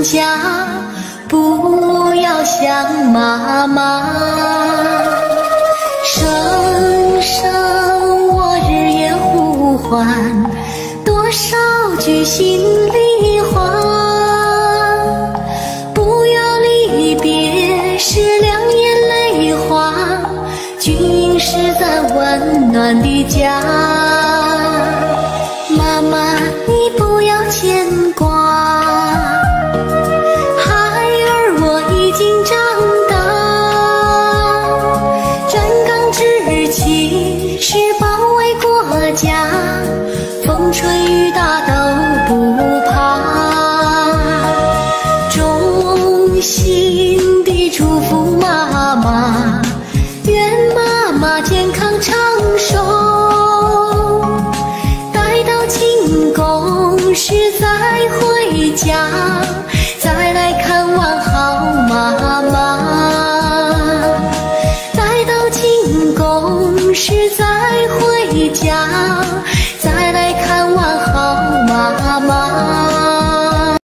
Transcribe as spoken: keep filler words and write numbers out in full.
家，不要想妈妈。声声我日夜呼唤，多少句心里话。不要离别时两眼泪花，君是在温暖的家。妈妈，你不要牵挂，孩儿我已经长大。站岗之气是保卫国家，风吹雨打都不怕。衷心地祝福妈妈，愿妈妈健康长寿。待到庆功时再回家，再来看望好妈妈。待到庆功时再回家，